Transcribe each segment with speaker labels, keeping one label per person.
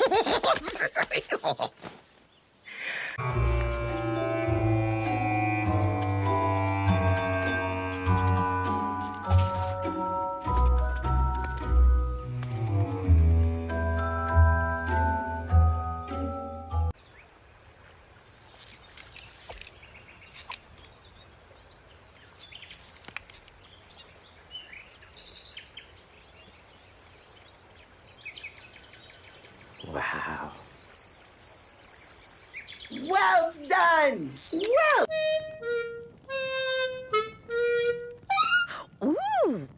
Speaker 1: Wow. Well done! Well... Ooh!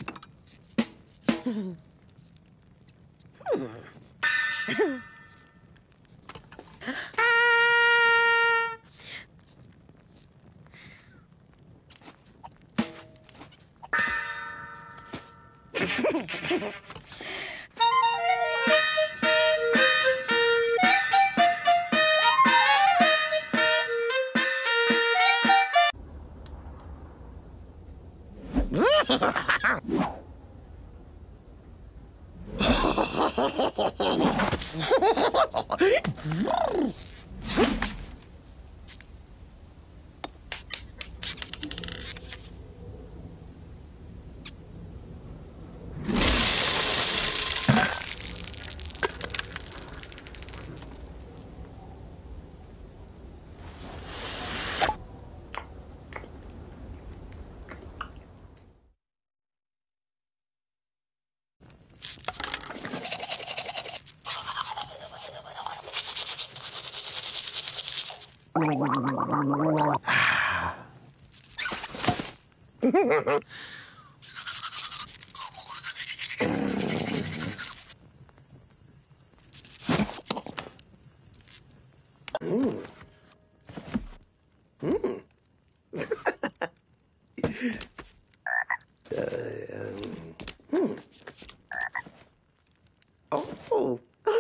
Speaker 1: Oh.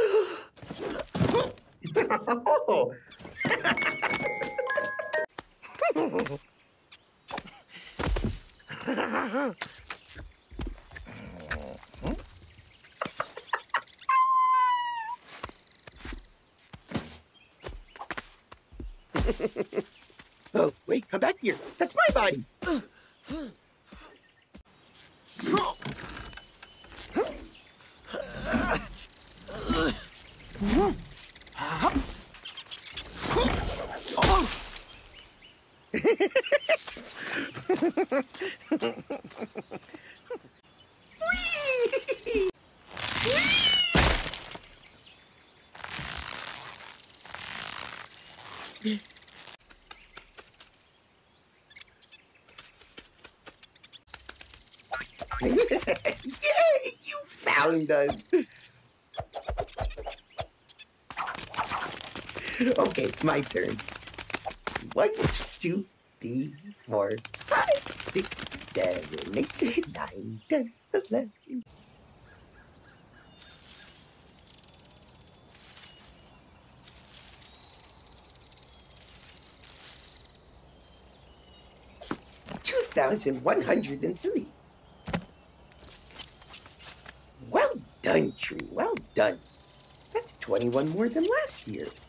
Speaker 1: Oh, wait, come back here. That's my body. Yay! You found us! Okay, my turn. 1, 2, 3, 4, 5, 6, 7, 8, 9, 10, 11. $2,103. Well done, Tree. Well done. That's 21 more than last year.